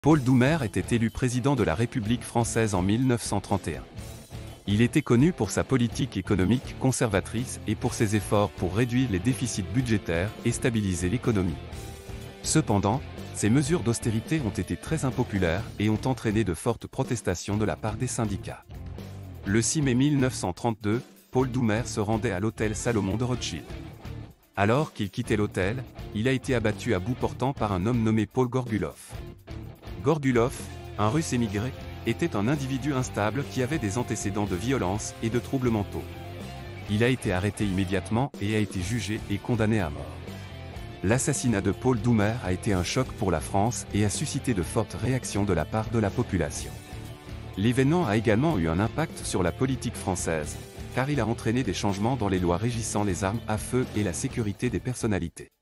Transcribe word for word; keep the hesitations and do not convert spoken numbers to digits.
Paul Doumer était élu président de la République française en mille neuf cent trente et un. Il était connu pour sa politique économique conservatrice et pour ses efforts pour réduire les déficits budgétaires et stabiliser l'économie. Cependant, ces mesures d'austérité ont été très impopulaires et ont entraîné de fortes protestations de la part des syndicats. Le six mai mille neuf cent trente-deux, Paul Doumer se rendait à l'hôtel Salomon de Rothschild. Alors qu'il quittait l'hôtel, il a été abattu à bout portant par un homme nommé Paul Gorgulov. Gorgulov, un Russe émigré, était un individu instable qui avait des antécédents de violence et de troubles mentaux. Il a été arrêté immédiatement et a été jugé et condamné à mort. L'assassinat de Paul Doumer a été un choc pour la France et a suscité de fortes réactions de la part de la population. L'événement a également eu un impact sur la politique française, car il a entraîné des changements dans les lois régissant les armes à feu et la sécurité des personnalités.